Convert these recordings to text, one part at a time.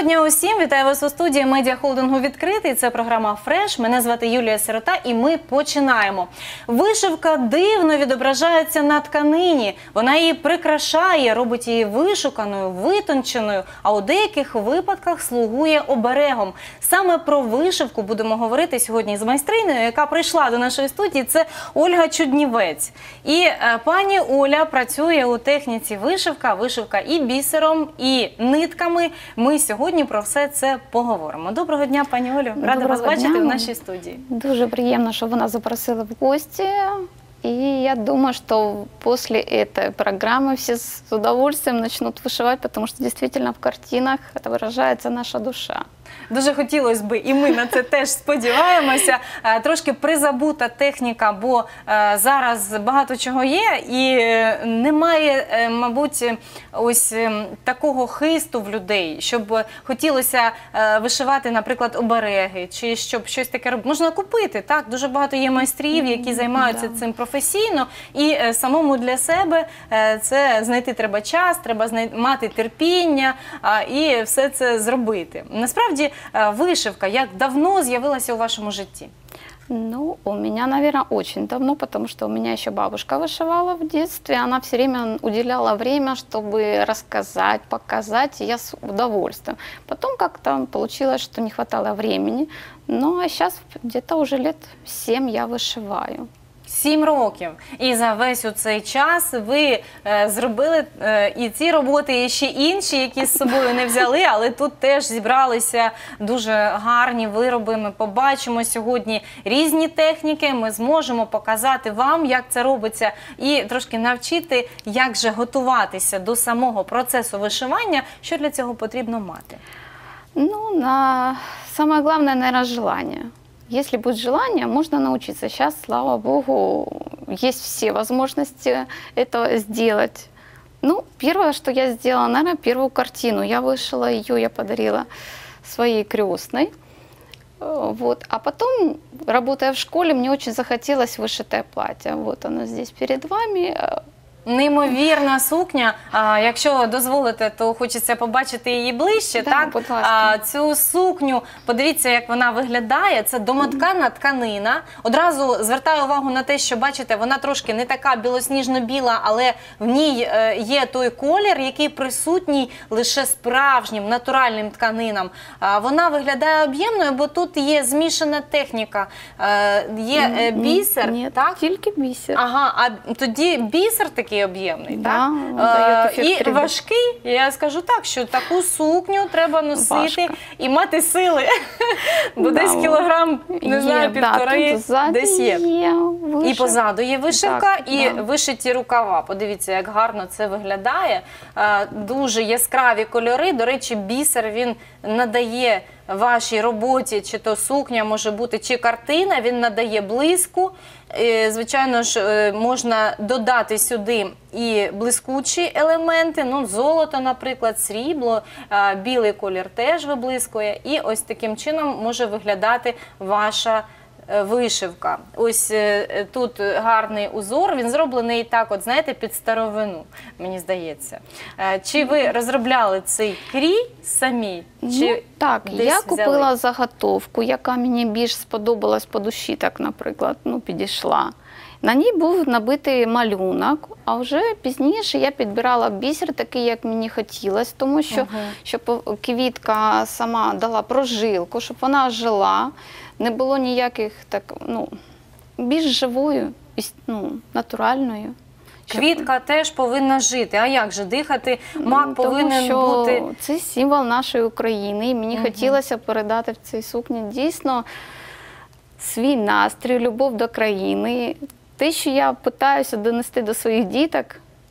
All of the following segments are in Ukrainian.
дня усім! Вітаю вас у студії медіахолдингу «Відкритий». Це програма «Фреш». Мене звати Юлія Сирота і ми починаємо. Вишивка дивно відображається на тканині. Вона її прикрашає, робить її вишуканою, витонченою, а у деяких випадках слугує оберегом. Саме про вишивку будемо говорити сьогодні з майстринею, яка прийшла до нашої студії. Це Ольга Чуднівець. І пані Оля працює у техніці вишивка і бісером, і нитками. Ми сьогодні про все це поговоримо. Доброго дня, пані Олю. Рада вас бачити в нашій студії. Дуже приємно, що ви нас запросили в гості. И я думаю, что после этой программы все с удовольствием начнут вышивать, потому что действительно в картинах это выражается наша душа. Дуже хотілося б, і ми на це теж сподіваємося, трошки призабута техніка, бо зараз багато чого є і немає, мабуть, ось такого хисту в людей, щоб хотілося вишивати, наприклад, обереги, чи щоб щось таке робити. Можна купити, так? Дуже багато є майстрів, які займаються цим професійно, і самому для себе це знайти треба час, треба мати терпіння і все це зробити. Насправді, вишивка як давно з'явилася у вашому житті? Ну, у меня, наверное, очень давно, потому что у меня еще бабушка вышивала в детстве. Она все время уделяла время, чтобы рассказать, показать, и я с удовольствием. Потом как-то получилось, что не хватало времени. Ну, а сейчас где-то уже лет 7 я вышиваю. 7 років. І за весь у цей час ви зробили і ці роботи, і ще інші, які з собою не взяли, але тут теж зібралися дуже гарні вироби. Ми побачимо сьогодні різні техніки, ми зможемо показати вам, як це робиться, і трошки навчити, як же готуватися до самого процесу вишивання, що для цього потрібно мати. Ну, самое главное, наверное, желание. Если будет желание, можно научиться. Сейчас, слава богу, есть все возможности этого сделать. Ну, первое, что я сделала, наверное, первую картину. Я вышила ее, я подарила своей крестной. Вот. А потом, работая в школе, мне очень захотелось вышитое платье. Вот оно здесь перед вами. Неймовірна сукня. Якщо дозволите, то хочеться побачити її ближче. Да, так? будь ласка. Цю сукню, подивіться, як вона виглядає. Це домоткана тканина. Одразу звертаю увагу на те, що, бачите, вона трошки не така білосніжно-біла, але в ній є той колір, який присутній лише справжнім, натуральним тканинам. Вона виглядає об'ємною, бо тут є змішана техніка. Є бісер, Ні, так? Тільки бісер. Ага, а тоді бісер такий об'ємний, да, так? І важкий. Я скажу так, що таку сукню треба носити і мати сили. Бо десь кілограм, не знаю, півтори, десь є. І позаду є вишивка, і вишиті рукава. Подивіться, як гарно це виглядає. Дуже яскраві кольори. До речі, бісер, він надає вашій роботі, чи то сукня може бути, чи картина, він надає блиску. Звичайно ж, можна додати сюди і блискучі елементи, ну, золото, наприклад, срібло, білий колір теж виблискує. І ось таким чином може виглядати ваша вишивка. Ось тут гарний узор, він зроблений так, от знаєте, під старовину, мені здається. Чи ви розробляли цей крій самі? Ну, так, я купила заготовку, яка мені більш сподобалась по душі, так, наприклад, ну, підійшла. На ній був набитий малюнок, а вже пізніше я підбирала бісер такий, як мені хотілося, тому що щоб квітка сама дала прожилку, щоб вона жила, не було ніяких, так, ну, більш живою, ну, натуральною. Квітка теж повинна жити. А як же дихати? Мак повинен бути. Це символ нашої України, і мені хотілося передати в цій сукні дійсно свій настрій, любов до країни. Те, що я намагаюся донести до своїх діток,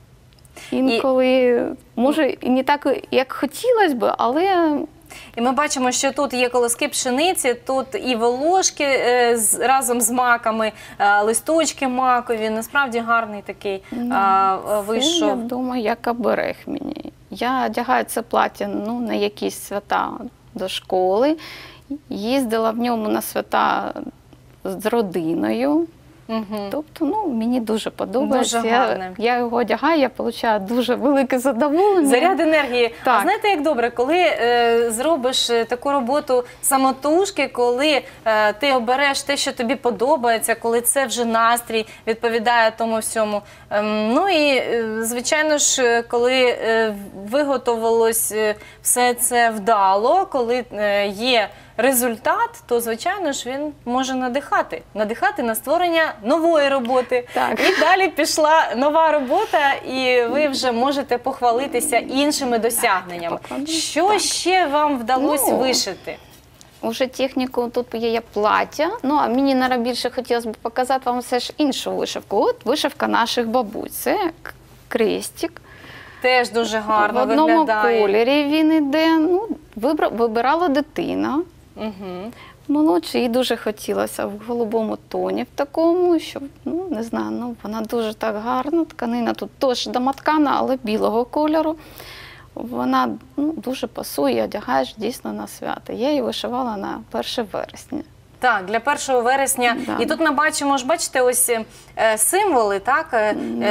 інколи, може, і не так, як хотілося б, але... І ми бачимо, що тут є колоски пшениці, тут і волошки разом з маками, листочки макові. Насправді гарний такий вийшов. Це, я думаю, як оберег мені. Я одягаю це плаття, ну, на якісь свята до школи, їздила в ньому на свята з родиною. Тобто, мені дуже подобається. Я його одягаю, я отримую дуже велике задоволення. Заряд енергії. А знаєте, як добре, коли зробиш таку роботу самотужки, коли ти обереш те, що тобі подобається, коли це вже настрій відповідає тому всьому. Ну і, звичайно ж, коли виготовилось все це вдало, коли є результат, то, звичайно ж, він може надихати на створення нової роботи. І далі пішла нова робота, і ви вже можете похвалитися іншими досягненнями. Що ще вам вдалося вишити? Уже техніку, тут є плаття, а мені найбільше хотілося б показати вам все ж іншу вишивку. От вишивка наших бабусь, це крестик. Теж дуже гарно виглядає. В одному кольорі він іде, вибирала дитина. Молодше, їй дуже хотілося в голубому тоні, в такому, щоб, не знаю, вона дуже так гарна, тканина тут теж домоткана, але білого кольору. Вона дуже пасує, одягаєш дійсно на свято. Я її вишивала на 1 вересня. Так, для 1 вересня. І тут ми бачимо, бачите, ось символи, так?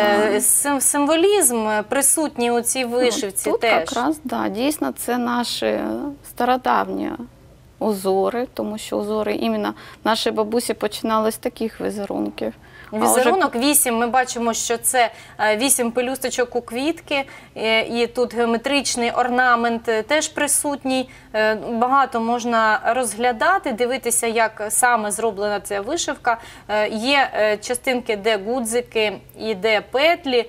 Символізм присутній у цій вишивці теж. Тут якраз, дійсно, це наші стародавні узори, тому що узори іменно наші бабусі починали з таких візерунків. Візерунок 8, ми бачимо, що це 8 пелюсточок у квітки, і тут геометричний орнамент теж присутній. Багато можна розглядати, дивитися, як саме зроблена ця вишивка. Є частинки, де гудзики і де петлі.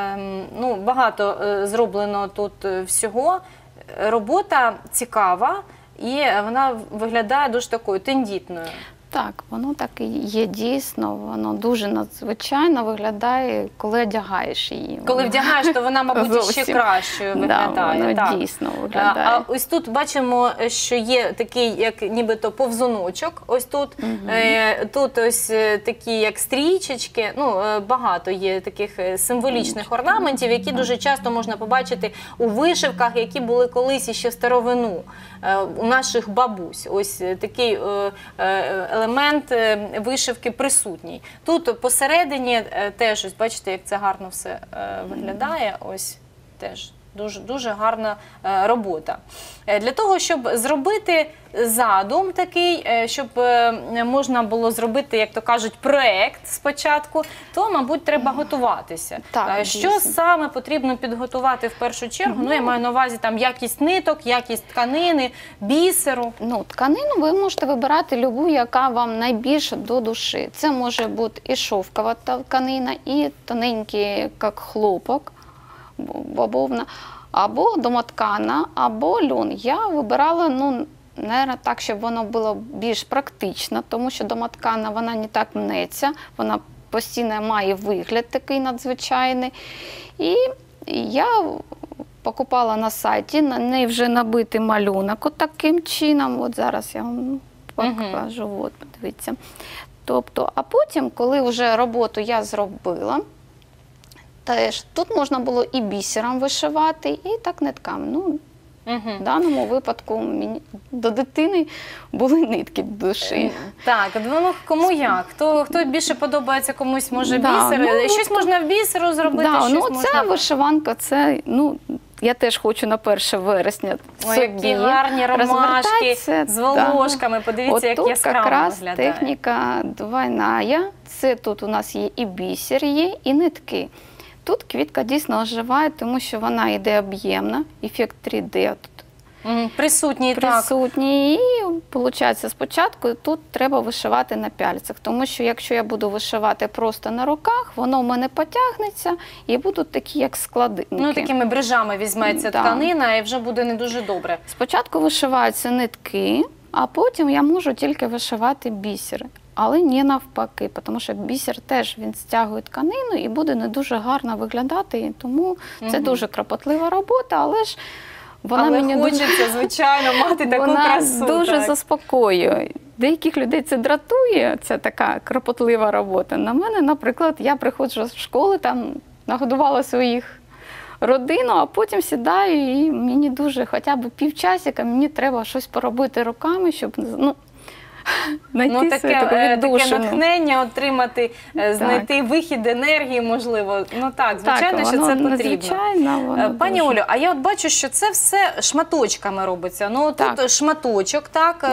Багато зроблено тут всього. Робота цікава. І вона виглядає дуже такою тендітною. Так, воно так і є дійсно, воно дуже надзвичайно виглядає, коли одягаєш її. Коли вдягаєш, то вона, мабуть, ще кращою виглядає. Воно дійсно виглядає. А ось тут бачимо, що є такий, як нібито повзуночок, ось тут. Тут ось такі, як стрічечки, багато є таких символічних орнаментів, які дуже часто можна побачити у вишивках, які були колись іще в старовину у наших бабусь. Ось такий елемент вишивки присутній. Тут посередині теж, ось бачите, як це гарно все виглядає, ось теж дуже гарна робота. Для того, щоб зробити задум такий, щоб можна було зробити, як то кажуть, проєкт спочатку, то, мабуть, треба готуватися. Що саме потрібно підготувати в першу чергу? Я маю на увазі якість ниток, якість тканини, бісеру. Тканину ви можете вибирати любу, яка вам найбільше до душі. Це може бути і шовкова тканина, і тоненький, як хлопок, бавовна, або домоткана, або льон. Я вибирала, наверное, так, щоб воно було більш практично, тому що домоткана, вона не так мнеться, вона постійно має вигляд такий надзвичайний. І я покупала на сайті, на неї вже набитий малюнок таким чином. От зараз я вам покажу, от, подивіться. Тобто, а потім, коли вже роботу я зробила, теж тут можна було і бісером вишивати, і так нитками. В даному випадку до дитини були нитки до душі. Так, кому як? Хто більше подобається, комусь може бісер. Щось можна в бісеру зробити, щось можна... Ця вишиванка, це, я теж хочу на 1 вересня собі які гарні ромашки з волошками. Подивіться, як яскраво виглядає. Тут якраз техніка двойна. Це тут у нас є і бісер, є, і нитки. Тут квітка дійсно оживає, тому що вона йде об'ємна, ефект 3D присутній. І, виходить, спочатку тут треба вишивати на пяльцях, тому що якщо я буду вишивати просто на руках, воно в мене потягнеться і будуть такі, як складинки. Такими брижами візьметься тканина і вже буде не дуже добре. Спочатку вишиваються нитки, а потім я можу тільки вишивати бісер. Але не навпаки, тому що бісер теж він стягує тканину і буде не дуже гарно виглядати, тому це дуже кропотлива робота, але ж вона мені хочеться, звичайно, мати таку красу. Вона дуже заспокоює. Деяких людей це дратує, ця така кропотлива робота. На мене, наприклад, я приходжу з школи, там нагодувала своїх родину, а потім сідаю і мені дуже, хоча б півчасика, мені треба щось поробити руками, щоб, таке натхнення отримати, знайти вихід енергії, можливо. Ну так, звичайно, що це потрібно. Пані Олю, а я от бачу, що це все шматочками робиться. Ну, тут шматочок, так?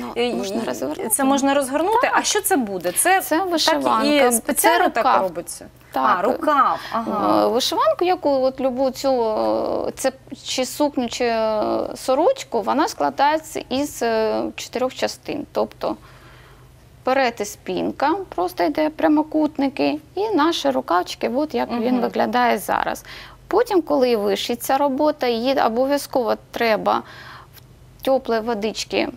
Це можна розгорнути. А що це буде? Це вишиванка. І спеціально так робиться? Так. Рукав. Ага. Вишиванку, яку от любу цю чи сукню, чи сорочку, вона складається із 4 частин. Тобто перед і спинка, просто йде прямокутники, і наші рукавчики, от як він виглядає зараз. Потім, коли вишиться робота, її обов'язково треба в теплій водичці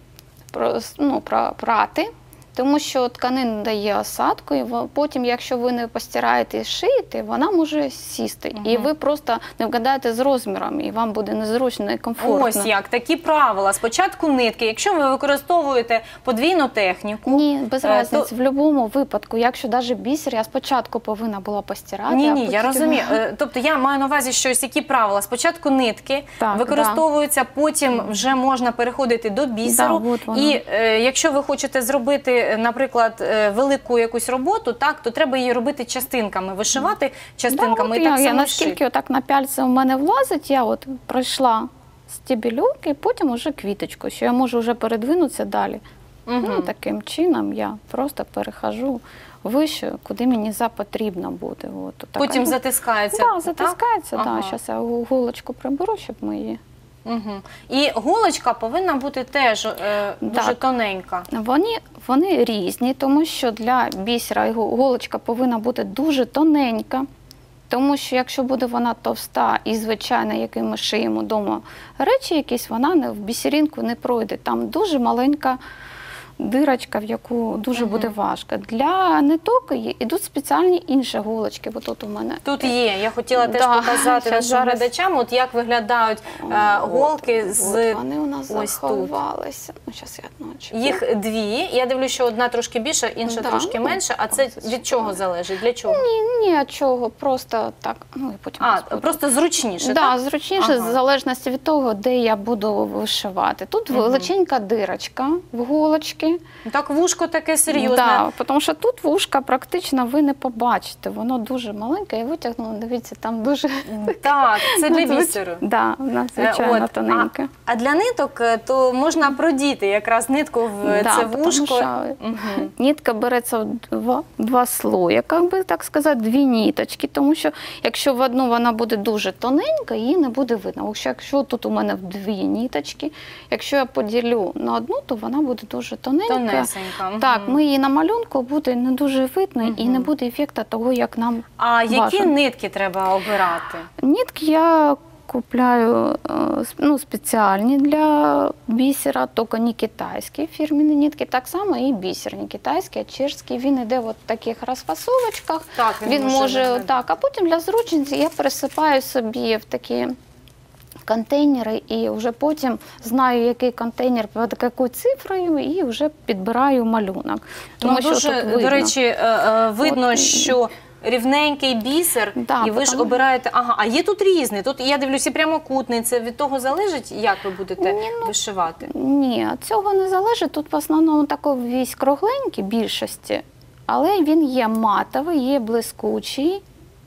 прати, тому що тканина дає осадку, і потім, якщо ви не постираєте і шиєте, вона може сісти. І ви просто не вгадаєте з розміром, і вам буде незручно і комфортно. Ось як, такі правила. Спочатку нитки. Якщо ви використовуєте подвійну техніку... Ні, без різниці. В будь-якому випадку, якщо навіть бісер, я спочатку повинна була постирати. Ні, я розумію. Тобто я маю на увазі, що ось які правила. Спочатку нитки використовуються, потім вже можна переходити до бісеру. І якщо ви хочете зробити, наприклад, велику якусь роботу, то треба її робити частинками, вишивати частинками і так само шити. Наскільки отак на пяльці у мене влазить, я от пройшла стебельок і потім вже квіточку, що я можу вже передвинутися далі. Таким чином я просто перехожу вище, куди мені потрібно буде. Потім затискається? Так, затискається, так. Зараз я голочку приберу, щоб ми її... І голочка повинна бути теж дуже тоненька. Вони різні, тому що для бісера голочка повинна бути дуже тоненька, тому що якщо буде вона товста і звичайна, яку ми шиємо вдома речі якісь, вона в бісеринку не пройде. Там дуже маленька дирочка, в яку дуже буде важко. Для ниток йдуть спеціальні інші голочки. Тут у мене. Тут є. Я хотіла теж показати нашим глядачам, от як виглядають голки з... Вони у нас заховалися. Зараз я одну. Їх дві. Я дивлюсь, що одна трошки більша, інша трошки менша. А це від чого залежить? Для чого? Ні, від чого. Просто так. Просто зручніше, так? Так, зручніше, в залежності від того, де я буду вишивати. Тут величенька дирочка в голочці. Так, вушко таке серйозне. Так, тому що тут вушка практично ви не побачите. Воно дуже маленьке. Я витягнула, дивіться, там дуже... Так, це для бісеру. Так, звичайно, тоненьке. А для ниток, то можна продіти якраз нитку в це вушко. Нитка береться в 2 слої, як би так сказати, 2 ниточки. Тому що, якщо в одну вона буде дуже тоненька, її не буде видно. Якщо тут у мене 2 ниточки, якщо я поділю на одну, то вона буде дуже тоненька. Так, ми її на малюнку буде не дуже видно і не буде ефекту того, як нам важко. А які нитки треба обирати? Нитки я купляю спеціальні для бісера, тільки не китайські фірмені нитки. Так само і бісер не китайський, а чешський. Він йде в таких розфасовочках. Так, він може... А потім для зручності я пересипаю собі в такі контейнери і вже потім знаю, який контейнер під якою цифрою, і вже підбираю малюнок. Тому що дуже, тут до речі, видно, що рівненький бісер, і ви ж обираєте... А є тут різний. Тут, я дивлюся, прямокутний. Це від того залежить, як ви будете вишивати? Ні, цього не залежить. Тут в основному такий весь кругленький більшості, але він є матовий, є блискучий.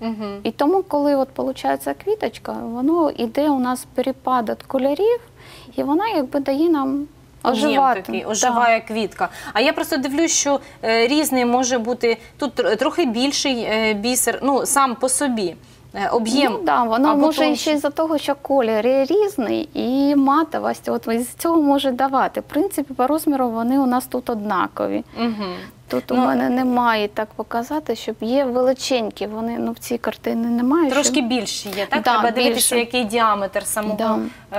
І тому, коли виходить квіточка, воно йде у нас перепад кольорів, і вона якби дає нам оживати. Оживає квітка. А я просто дивлюсь, що різний може бути, тут трохи більший бісер, сам по собі. Об'єм. Так, воно може ще із-за того, що колір різний і матовість, з цього може давати. В принципі, по розміру вони у нас тут однакові. Тут у мене немає так показати, щоб є величенькі, вони в цій картині немає. Трошки більші є, так? Треба дивитися, який діаметр самого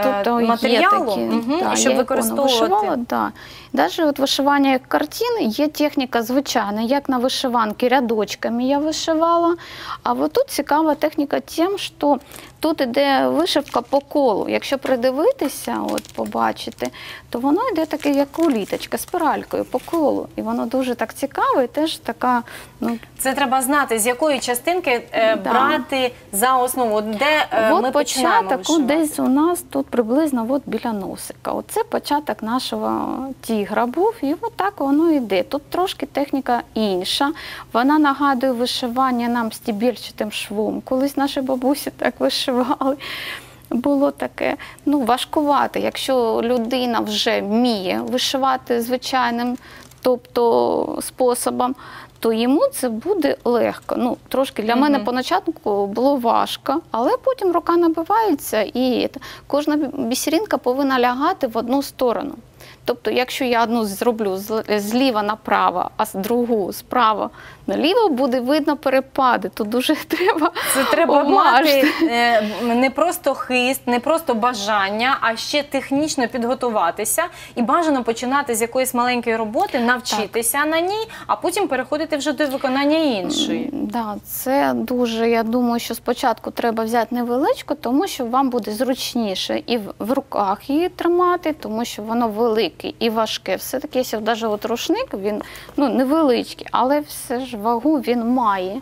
матеріалу, щоб використовувати. Навіть вишивання картин є техніка звичайна, як на вишиванки рядочками я вишивала. А тут цікава техніка тим, що тут іде вишивка по колу. Якщо придивитися, от побачити, то воно йде таке, як уліточка, спіралькою по колу. І воно дуже так цікаве, і теж така... Ну... Це треба знати, з якої частинки брати за основу, де ми починаємо вишивати. Десь у нас тут приблизно от біля носика. Оце початок нашого тігра був, і отак воно йде. Тут трошки техніка інша. Вона нагадує вишивання нам стібельчатим швом. Колись наші бабусі так вишивали. Було таке, ну, важкувато. Якщо людина вже вміє вишивати звичайним, тобто способом, то йому це буде легко. Ну, трошки для мене поначатку було важко, але потім рука набивається і кожна бісеринка повинна лягати в одну сторону. Тобто, якщо я одну зроблю зліва направо, а другу справа наліво, буде видно перепади. Тут дуже треба Це треба мати не просто хист, не просто бажання, а ще технічно підготуватися. І бажано починати з якоїсь маленької роботи, навчитися на ній, а потім переходити вже до виконання іншої. Так, це дуже, я думаю, що спочатку треба взяти невеличку, тому що вам буде зручніше і в руках її тримати, тому що воно велике і важке. Все-таки, якщо навіть от рушник, він невеличкий, але все ж вагу він має.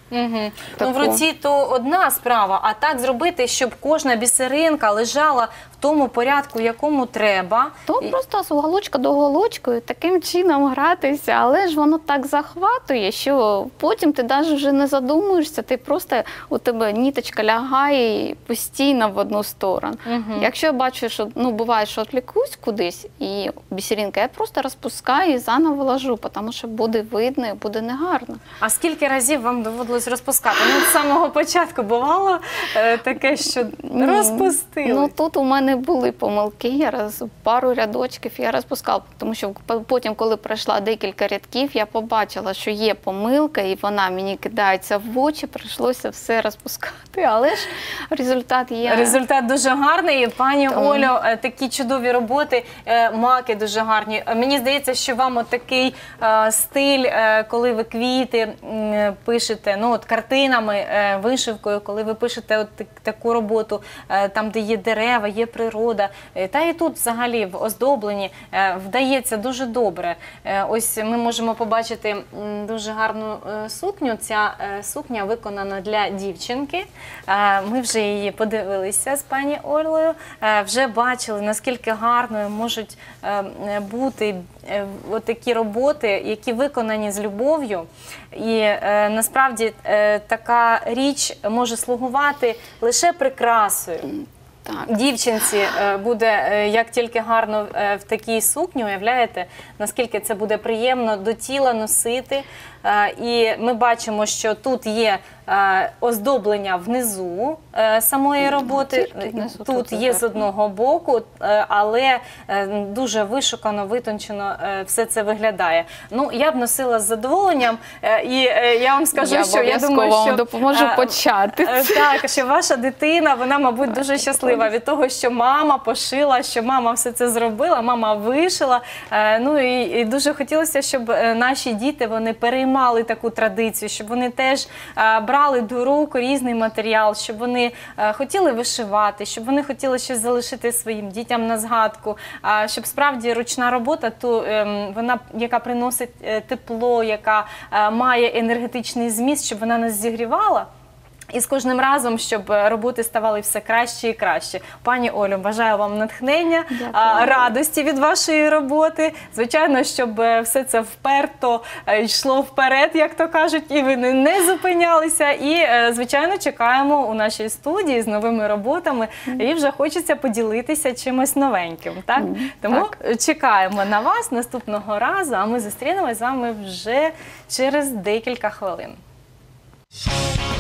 Ну, в руці то одна справа, а так зробити, щоб кожна бісеринка лежала в тому порядку, якому треба. То просто з уголочка до уголочку таким чином гратися, але ж воно так захватує, що потім ти навіть вже не задумуєшся, ти просто, у тебе ніточка лягає постійно в одну сторону. Якщо я бачу, що, ну, буває, що відвлікусь кудись, і бісеринка, я просто розпускаю і заново ложу, тому що буде видно і буде негарно. А скільки разів вам доводилось розпускати? Ну, з самого початку бувало таке, що розпустили? Ну, тут у мене були помилки, пару рядочків я розпускала, тому що потім, коли пройшла декілька рядків, я побачила, що є помилка, і вона мені кидається в очі, прийшлося все розпускати, але ж результат є. Результат дуже гарний. Пані Олю, такі чудові роботи, маки дуже гарні. Мені здається, що вам от такий стиль, коли ви квіти пишете, ну, от картинами, вишивкою, коли ви пишете от таку роботу, там, де є дерева, є природа, та і тут взагалі в оздобленні вдається дуже добре. Ось ми можемо побачити дуже гарну сукню. Ця сукня виконана для дівчинки. Ми вже її подивилися з пані Олею, вже бачили, наскільки гарною можуть бути такі роботи, які виконані з любов'ю. І насправді така річ може слугувати лише прикрасою. Дівчинці буде, як тільки гарно в такій сукні, уявляєте, наскільки це буде приємно до тіла носити. І ми бачимо, що тут є оздоблення внизу самої роботи, тут є з одного боку, але дуже вишукано, витончено все це виглядає. Ну, я б носила з задоволенням, і я вам скажу, що я думаю, що допоможу почати. Так, що ваша дитина, вона, мабуть, дуже щаслива від того, що мама пошила, що мама все це зробила, мама вишила. Ну, і дуже хотілося, щоб наші діти, вони переймали таку традицію, щоб вони теж брали до рук різний матеріал, щоб вони хотіли вишивати, щоб вони хотіли щось залишити своїм дітям на згадку, щоб справді ручна робота, вона, яка приносить тепло, яка має енергетичний зміст, щоб вона нас зігрівала. І з кожним разом, щоб роботи ставали все краще і краще. Пані Олю, бажаю вам натхнення, радості від вашої роботи. Звичайно, щоб все це вперто йшло вперед, як то кажуть, і ви не зупинялися. І, звичайно, чекаємо у нашій студії з новими роботами. І вже хочеться поділитися чимось новеньким. Так? Тому чекаємо на вас наступного разу, а ми зустрінемось з вами вже через декілька хвилин.